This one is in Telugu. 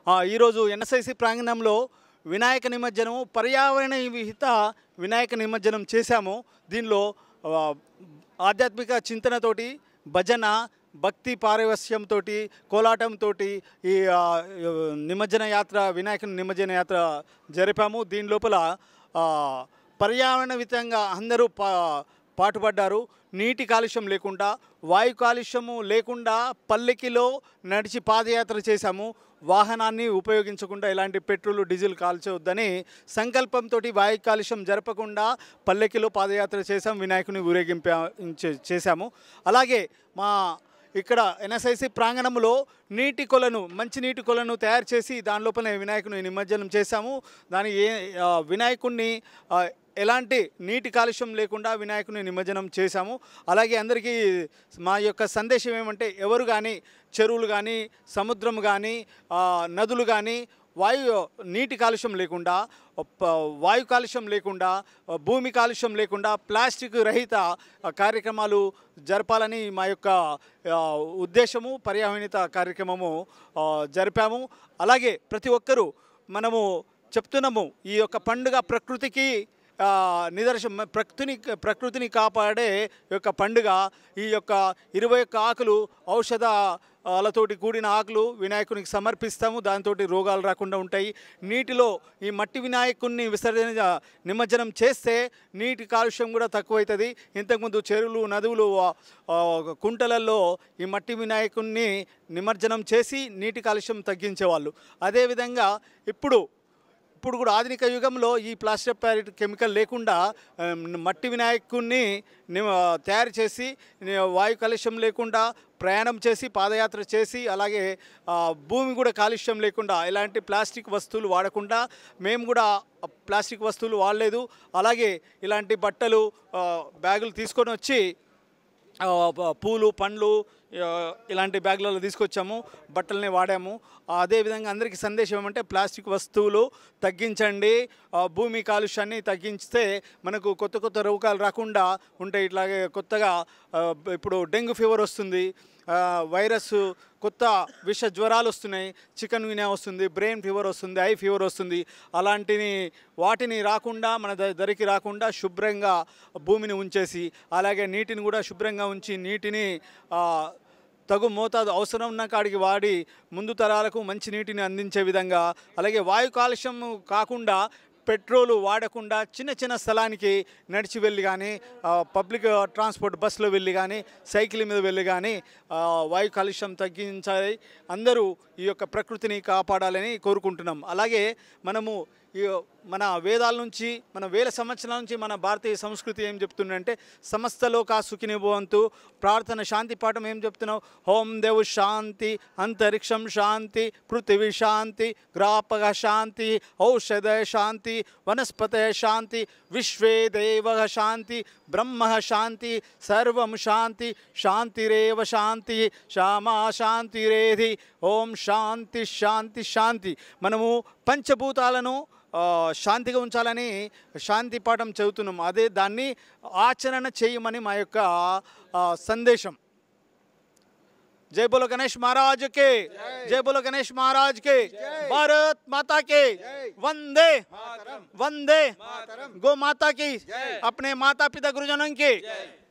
ఈరోజు ఎన్ఎస్ఐసి ప్రాంగణంలో వినాయక నిమజ్జనం పర్యావరణ విహిత వినాయక నిమజ్జనం చేశాము. దీనిలో ఆధ్యాత్మిక చింతనతోటి భజన భక్తి పారవస్యంతో కోలాటంతో ఈ నిమజ్జన యాత్ర వినాయకుని నిమజ్జన యాత్ర జరిపాము. దీని లోపల పర్యావరణవితంగా అందరూ పాటుపడ్డారు. నీటి కాలుష్యం లేకుండా వాయు కాలుష్యము లేకుండా పల్లెకిలో నడిచి పాదయాత్ర చేశాము. వాహనాన్ని ఉపయోగించకుండా ఎలాంటి పెట్రోల్ డీజిల్ కాల్చవద్దని సంకల్పంతో వాయు కాలుష్యం జరపకుండా పల్లెకిలో పాదయాత్ర చేశాము. వినాయకుని చేశాము. అలాగే మా ఇక్కడ ఎన్ఎస్ఐసి ప్రాంగణంలో నీటి కొలను మంచినీటి కొలను తయారు చేసి దాని లోపలనే వినాయకుని నిమజ్జనం చేశాము. వినాయకుడిని ఎలాంటి నీటి కాలుష్యం లేకుండా వినాయకుని నిమజ్జనం చేశాము. అలాగే అందరికీ మా యొక్క సందేశం ఏమంటే ఎవరు కానీ చెరువులు కానీ సముద్రం కానీ నదులు కానీ నీటి కాలుష్యం లేకుండా వాయు కాలుష్యం లేకుండా భూమి కాలుష్యం లేకుండా ప్లాస్టిక్ రహిత కార్యక్రమాలు జరపాలని మా యొక్క ఉద్దేశము. పర్యావరణిత కార్యక్రమము జరిపాము. అలాగే ప్రతి ఒక్కరూ మనము చెప్తున్నాము ఈ యొక్క పండుగ ప్రకృతికి నిదర్శనం. ప్రకృతిని కాపాడే యొక్క పండుగ. ఈ యొక్క 21 ఆకులు ఔషధాలతోటి కూడిన ఆకులు వినాయకునికి సమర్పిస్తాము. దాంతో రోగాలు రాకుండా ఉంటాయి. నీటిలో ఈ మట్టి వినాయకుడిని నిమజ్జనం చేస్తే నీటి కాలుష్యం కూడా తక్కువవుతుంది. ఇంతకుముందు చెరువులు నదులు కుంటలలో ఈ మట్టి వినాయకుడిని నిమజ్జనం చేసి నీటి కాలుష్యం తగ్గించేవాళ్ళు. అదేవిధంగా ఇప్పుడు కూడా ఆధునిక యుగంలో ఈ ప్లాస్టిక్ ప్యారెట్ కెమికల్ లేకుండా మట్టి వినాయకుడిని తయారు చేసి వాయు కాలుష్యం లేకుండా ప్రయాణం చేసి పాదయాత్ర చేసి అలాగే భూమి కూడా కాలుష్యం లేకుండా ఎలాంటి ప్లాస్టిక్ వస్తువులు వాడకుండా మేము కూడా ప్లాస్టిక్ వస్తువులు వాడలేదు. అలాగే ఇలాంటి బట్టలు బ్యాగులు తీసుకొని వచ్చి పూలు పండ్లు ఇలాంటి బ్యాగులలో తీసుకొచ్చాము. బట్టలనే వాడాము. అదేవిధంగా అందరికీ సందేశం ఏమంటే ప్లాస్టిక్ వస్తువులు తగ్గించండి. భూమి కాలుష్యాన్ని తగ్గిస్తే మనకు కొత్త రోగాలు రాకుండా ఉంటాయి. ఇట్లాగే కొత్తగా ఇప్పుడు డెంగ్యూ ఫీవర్ వస్తుంది, వైరస్ కొత్త విష జ్వరాలు వస్తున్నాయి, చికెన్ గున్యా వస్తుంది, బ్రెయిన్ ఫీవర్ వస్తుంది, ఐ ఫీవర్ వస్తుంది. వాటిని రాకుండా మన దరికి రాకుండా శుభ్రంగా భూమిని ఉంచేసి అలాగే నీటిని కూడా శుభ్రంగా ఉంచి నీటిని తగు మోతాదు అవసరం ఉన్న కాడికి వాడి ముందు తరాలకు మంచి నీటిని అందించే విధంగా అలాగే వాయు కాలుష్యం కాకుండా పెట్రోలు వాడకుండా చిన్న స్థలానికి నడిచి వెళ్ళి కానీ పబ్లిక్ ట్రాన్స్పోర్ట్ బస్సులో వెళ్ళి కానీ సైకిల్ మీద వెళ్ళి కానీ వాయు కాలుష్యం తగ్గించాలి. అందరూ ఈ యొక్క ప్రకృతిని కాపాడాలని కోరుకుంటున్నాం. అలాగే మనము మన వేదాల నుంచి మన వేల సంవత్సరాల నుంచి మన భారతీయ సంస్కృతి ఏం చెప్తుందంటే సమస్త లోకా సుఖినో భవంతు. ప్రార్థన శాంతి పాఠం ఏం చెప్తున్నావు? ఓం దేవు శాంతి, అంతరిక్షం శాంతి, పృథివీ శాంతి, గ్రాపక శాంతి, ఔషధ శాంతి, వనస్పతయ శాంతి, విశ్వే దేవ శాంతి, బ్రహ్మ శాంతి, సర్వం శాంతి, శాంతిరేవ శాంతి, శ్యామా శాంతిరేధి. ఓం శాంతి శాంతి శాంతి. మనము పంచభూతాలను శాంతిగా ఉంచాలని శాంతి పాఠం చదువుతున్నాం. అదే దాన్ని ఆచరణ చేయమని మా యొక్క సందేశం. जय बोलो गणेश महाराज के, जय बोलो गणेश महाराज के, भारत माता के, वंदे वंदे, गो माता की, अपने माता पिता गुरुजनों के